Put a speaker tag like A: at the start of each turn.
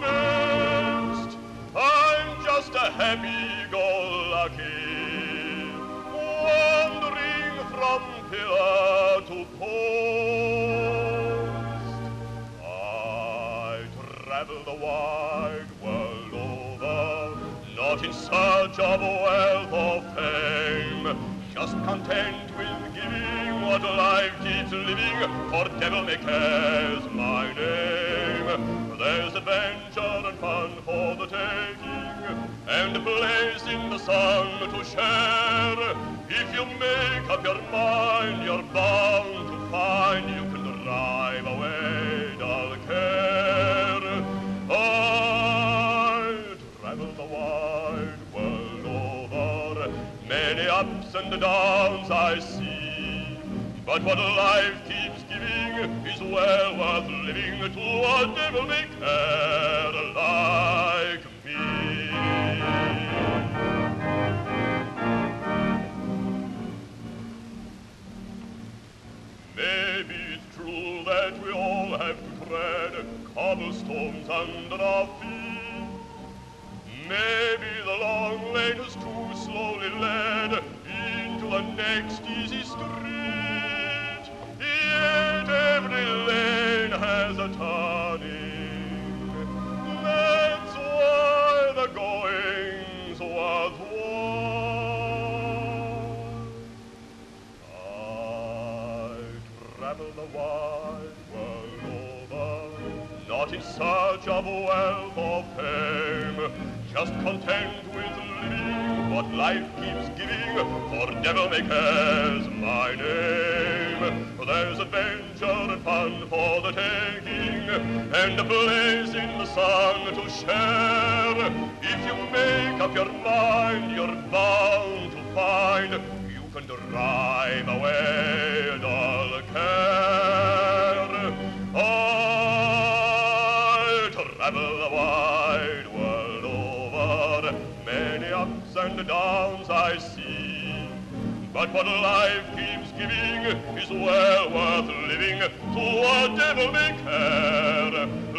A: best. I'm just a happy-go-lucky, wandering from pillar to post. I travel the wide world over, not in search of wealth or fame, just content with giving what life keeps living, for devil may care's my name. There's adventure and fun for the taking, and a place in the sun to share. If you make up your mind, you're bound to find you can drive away dull care. I travel the wide world over, many ups and downs I see, but what life keeps giving is well worth living to a devil may care like me. Maybe it's true that we all have to tread cobblestones under our feet. Maybe the long lane is too slowly led into the next easy street. Yet every lane has a turning. That's why the going's worthwhile. I travel the wide world over, not in search of wealth or fame, just content with living what life keeps giving, for devil may care's my name. There's adventure and fun for the taking, and a place in the sun to share. If you make up your mind, you're bound to find you can drive away dull care. I travel the wide world over, many ups and downs I see, but what life keeps giving is well worth living to a devil may care